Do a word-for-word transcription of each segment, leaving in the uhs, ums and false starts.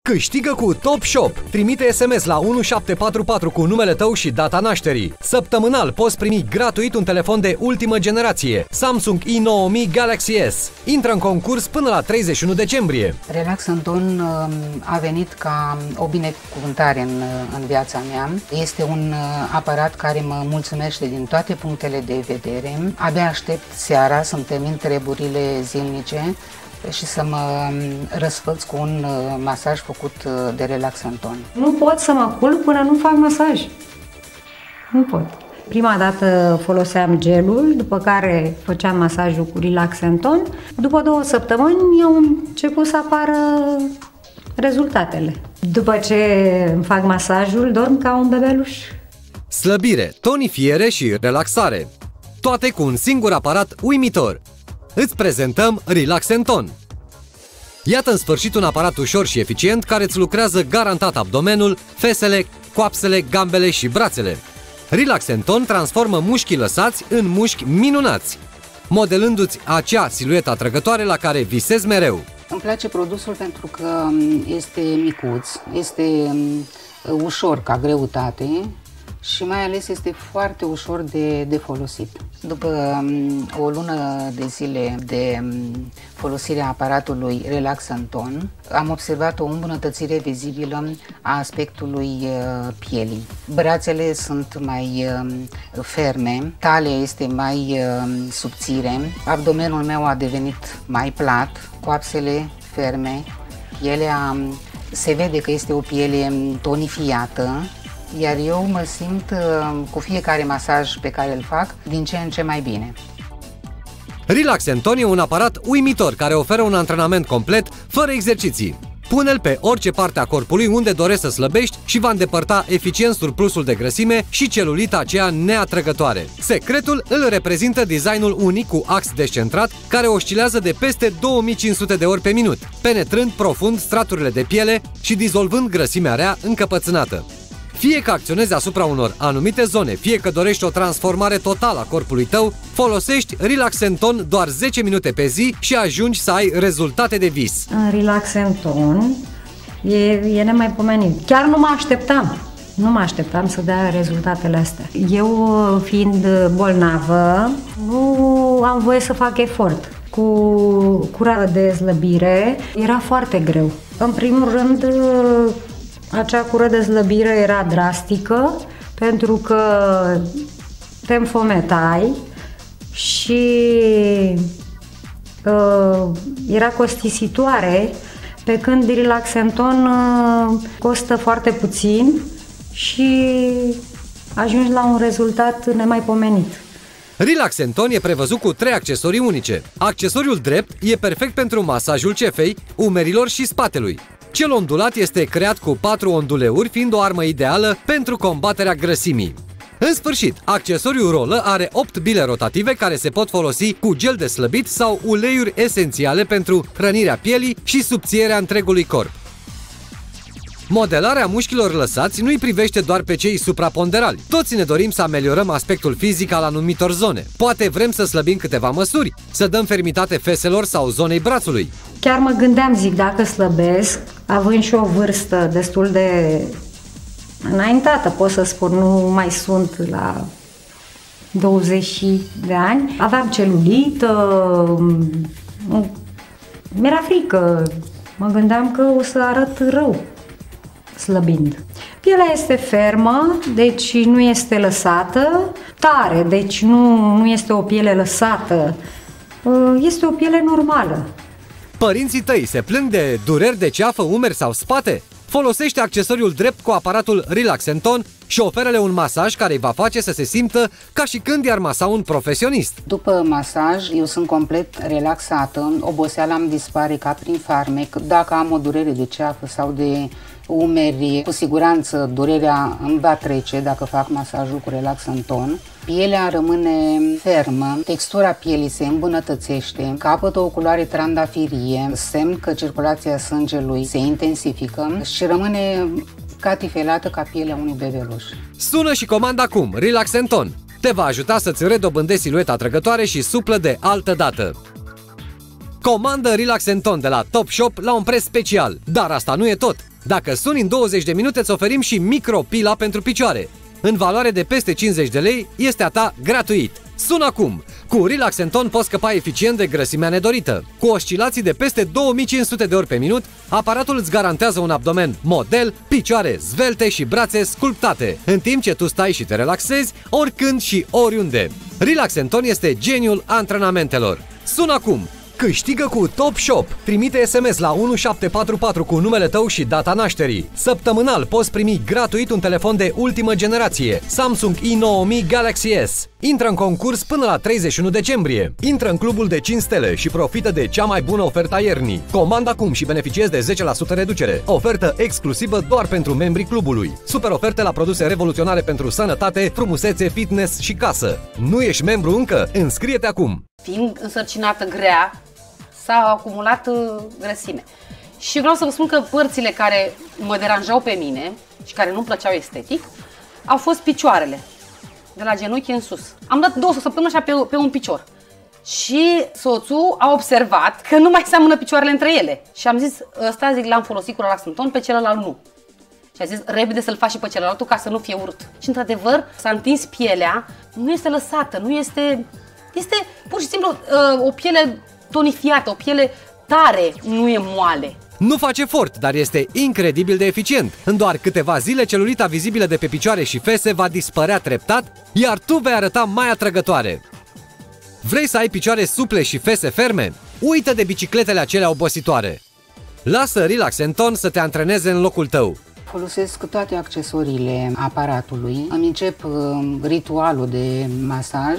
Câștigă cu Top Shop. Trimite S M S la unu șapte patru patru cu numele tău și data nașterii. Săptămânal poți primi gratuit un telefon de ultimă generație, Samsung i nouă mii Galaxy S. Intră în concurs până la treizeci și unu decembrie. Relaxanton a venit ca o binecuvântare în, în viața mea. Este un aparat care mă mulțumește din toate punctele de vedere. Abia aștept seara să-mi termin treburile zilnice și să mă răsfăț cu un masaj făcut de Relaxanton. Nu pot să mă culc până nu fac masaj. Nu pot. Prima dată foloseam gelul, după care făceam masajul cu Relaxanton. După două săptămâni au început să apară rezultatele. După ce îmi fac masajul, dorm ca un bebeluș. Slăbire, tonifiere și relaxare. Toate cu un singur aparat uimitor. Îți prezentăm Relaxanton. Iată în sfârșit un aparat ușor și eficient care îți lucrează garantat abdomenul, fesele, coapsele, gambele și brațele. Relaxanton transformă mușchii lăsați în mușchi minunați, modelându-ți acea siluetă atrăgătoare la care visezi mereu. Îmi place produsul pentru că este micuț, este ușor ca greutate și mai ales este foarte ușor de, de folosit. După um, o lună de zile de um, folosire a aparatului Relaxanton, am observat o îmbunătățire vizibilă a aspectului uh, pielii. Brațele sunt mai uh, ferme, talia este mai uh, subțire, abdomenul meu a devenit mai plat, coapsele ferme, pielea um, se vede că este o piele tonifiată, iar eu mă simt cu fiecare masaj pe care îl fac din ce în ce mai bine. Relaxanton e un aparat uimitor care oferă un antrenament complet, fără exerciții. Pune-l pe orice parte a corpului unde dorești să slăbești și va îndepărta eficient surplusul de grăsime și celulita aceea neatrăgătoare. Secretul îl reprezintă designul unic cu ax descentrat care oscilează de peste două mii cinci sute de ori pe minut, penetrând profund straturile de piele și dizolvând grăsimea rea încăpățânată. Fie că acționezi asupra unor anumite zone, fie că dorești o transformare totală a corpului tău, folosești Relaxanton doar zece minute pe zi și ajungi să ai rezultate de vis. Relaxanton e, e nemaipomenit. Chiar nu mă așteptam. Nu mă așteptam să dea rezultatele astea. Eu, fiind bolnavă, nu am voie să fac efort. Cu cura de slăbire era foarte greu. În primul rând, acea cură de slăbire era drastică pentru că te înfometai și uh, era costisitoare, pe când Relaxanton uh, costă foarte puțin și ajungi la un rezultat nemaipomenit. Relaxanton e prevăzut cu trei accesorii unice. Accesoriul drept e perfect pentru masajul cefei, umerilor și spatelui. Cel ondulat este creat cu patru onduleuri, fiind o armă ideală pentru combaterea grăsimii. În sfârșit, accesoriul rolă are opt bile rotative care se pot folosi cu gel de slăbit sau uleiuri esențiale pentru hrănirea pielii și subțierea întregului corp. Modelarea mușchilor lăsați nu îi privește doar pe cei supraponderali. Toți ne dorim să ameliorăm aspectul fizic al anumitor zone. Poate vrem să slăbim câteva măsuri, să dăm fermitate feselor sau zonei brațului. Chiar mă gândeam, zic, dacă slăbesc, având și o vârstă destul de înaintată, pot să spun, nu mai sunt la douăzeci de ani. Aveam celulită, mi-era frică, mă gândeam că o să arăt rău slăbind. Pielea este fermă, deci nu este lăsată, tare, deci nu, nu este o piele lăsată, este o piele normală. Părinții tăi se plâng de dureri de ceafă, umeri sau spate? Folosește accesoriul drept cu aparatul Relaxanton și oferă-le un masaj care îi va face să se simtă ca și când i-ar masa un profesionist. După masaj, eu sunt complet relaxată, oboseala îmi dispare ca prin farmec. Dacă am o durere de ceafă sau de umeri, cu siguranță durerea îmi va trece dacă fac masajul cu Relaxanton. Pielea rămâne fermă, textura pielii se îmbunătățește, capătă o culoare trandafirie, semn că circulația sângelui se intensifică și rămâne catifelată ca pielea unui bebeluș. Sună și comanda acum Relaxanton. Te va ajuta să-ți redobândești silueta atrăgătoare și suplă de altă dată. Comandă Relaxanton de la Top Shop la un preț special. Dar asta nu e tot. Dacă suni în douăzeci de minute, îți oferim și micropila pentru picioare. În valoare de peste cincizeci de lei, este a ta gratuit. Sună acum! Cu Relaxenton poți scăpa eficient de grăsimea nedorită. Cu oscilații de peste două mii cinci sute de ori pe minut, aparatul îți garantează un abdomen model, picioare zvelte și brațe sculptate, în timp ce tu stai și te relaxezi oricând și oriunde. Relaxenton este geniul antrenamentelor. Sună acum! Câștigă cu Top Shop. Trimite S M S la unu șapte patru patru cu numele tău și data nașterii. Săptămânal poți primi gratuit un telefon de ultimă generație, Samsung i nouă mii Galaxy S. Intră în concurs până la treizeci și unu decembrie. Intră în clubul de cinci stele și profită de cea mai bună ofertă a iernii. Comanda acum și beneficiezi de zece la sută reducere. Ofertă exclusivă doar pentru membrii clubului. Super oferte la produse revoluționare pentru sănătate, frumusețe, fitness și casă. Nu ești membru încă? Înscrie-te acum! Fiind însărcinată grea, s-a acumulat grăsime. Și vreau să vă spun că părțile care mă deranjau pe mine și care nu-mi plăceau estetic au fost picioarele, de la genunchi în sus. Am dat două săptămâni așa pe, pe un picior. Și soțul a observat că nu mai seamănă picioarele între ele. Și am zis, ăsta zic, l-am folosit cu Relaxenton, pe celălalt nu. Și a zis, repede să-l faci și pe celălaltul ca să nu fie urât. Și într-adevăr s-a întins pielea, nu este lăsată, nu este... Este pur și simplu o piele tonifiată, o piele tare, nu e moale. Nu face efort, dar este incredibil de eficient. În doar câteva zile, celulita vizibilă de pe picioare și fese va dispărea treptat, iar tu vei arăta mai atrăgătoare. Vrei să ai picioare suple și fese ferme? Uită de bicicletele acelea obositoare. Lasă Relaxenton să te antreneze în locul tău. Folosesc toate accesoriile aparatului. Îmi încep ritualul de masaj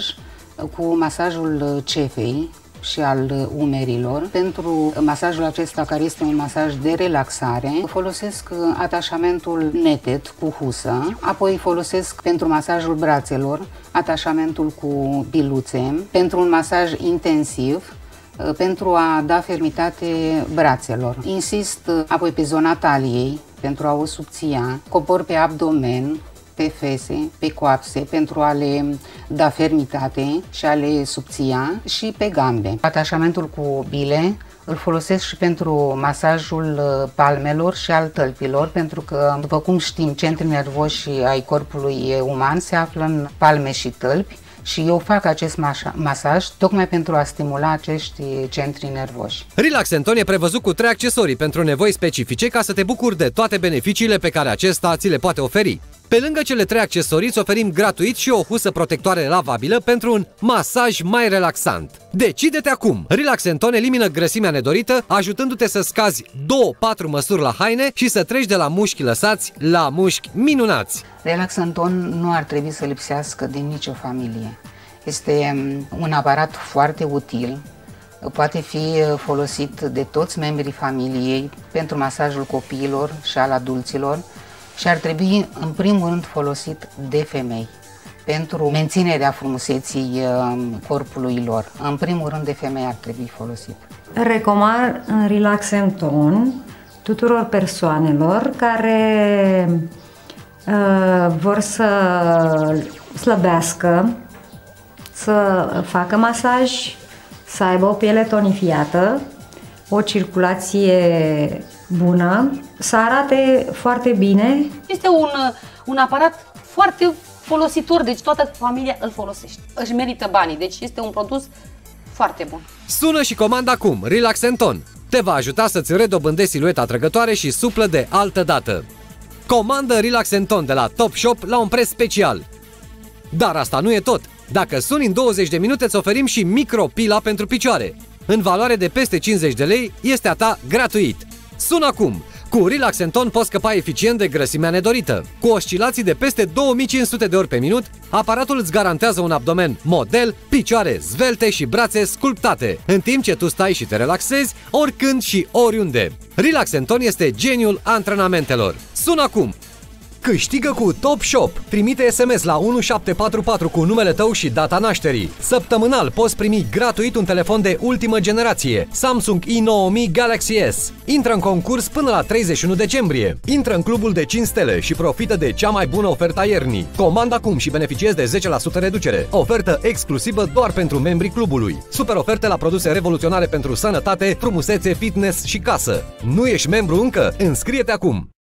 cu masajul cefei și al umerilor. Pentru masajul acesta, care este un masaj de relaxare, folosesc atașamentul neted cu husă, apoi folosesc pentru masajul brațelor atașamentul cu biluțe, pentru un masaj intensiv, pentru a da fermitate brațelor. Insist apoi pe zona taliei, pentru a o subția, cobor pe abdomen, pe fese, pe coapse, pentru a le da fermitate și a le subția, și pe gambe. Atașamentul cu bile îl folosesc și pentru masajul palmelor și al tălpilor, pentru că, după cum știm, centrii nervoși ai corpului uman se află în palme și tălpi, și eu fac acest masaj tocmai pentru a stimula acești centri nervoși. Relaxenton e prevăzut cu trei accesorii pentru nevoi specifice, ca să te bucuri de toate beneficiile pe care acesta ți le poate oferi. Pe lângă cele trei accesorii, îți oferim gratuit și o husă protectoare lavabilă pentru un masaj mai relaxant. Decide-te acum! Relaxenton elimină grăsimea nedorită, ajutându-te să scazi două patru măsuri la haine și să treci de la mușchi lăsați la mușchi minunați. Relaxenton nu ar trebui să lipsească din nicio familie. Este un aparat foarte util, poate fi folosit de toți membrii familiei pentru masajul copiilor și al adulților, și ar trebui în primul rând folosit de femei pentru menținerea frumuseții corpului lor. În primul rând de femei ar trebui folosit. Recomand Relaxenton tuturor persoanelor care uh, vor să slăbească, să facă masaj, să aibă o piele tonifiată, o circulație bună, să arate foarte bine. Este un, un aparat foarte folositor, deci toată familia îl folosește. Își merită banii, deci este un produs foarte bun. Sună și comanda acum Relaxenton. Te va ajuta să-ți redobândești silueta atrăgătoare și suplă de altă dată. Comandă Relaxenton de la Top Shop la un preț special. Dar asta nu e tot. Dacă suni în douăzeci de minute, îți oferim și micropila pentru picioare. În valoare de peste cincizeci de lei, este a ta gratuit. Sună acum! Cu Relaxenton poți scăpa eficient de grăsimea nedorită. Cu oscilații de peste două mii cinci sute de ori pe minut, aparatul îți garantează un abdomen model, picioare zvelte și brațe sculptate, în timp ce tu stai și te relaxezi oricând și oriunde. Relaxenton este geniul antrenamentelor. Sună acum! Câștigă cu Top Shop. Trimite S M S la unu șapte patru patru cu numele tău și data nașterii. Săptămânal poți primi gratuit un telefon de ultimă generație, Samsung i nouă mii Galaxy S. Intră în concurs până la treizeci și unu decembrie. Intră în clubul de cinci stele și profită de cea mai bună ofertă a iernii. Comanda acum și beneficiezi de zece la sută reducere. Ofertă exclusivă doar pentru membrii clubului. Super oferte la produse revoluționare pentru sănătate, frumusețe, fitness și casă. Nu ești membru încă? Înscrie-te acum!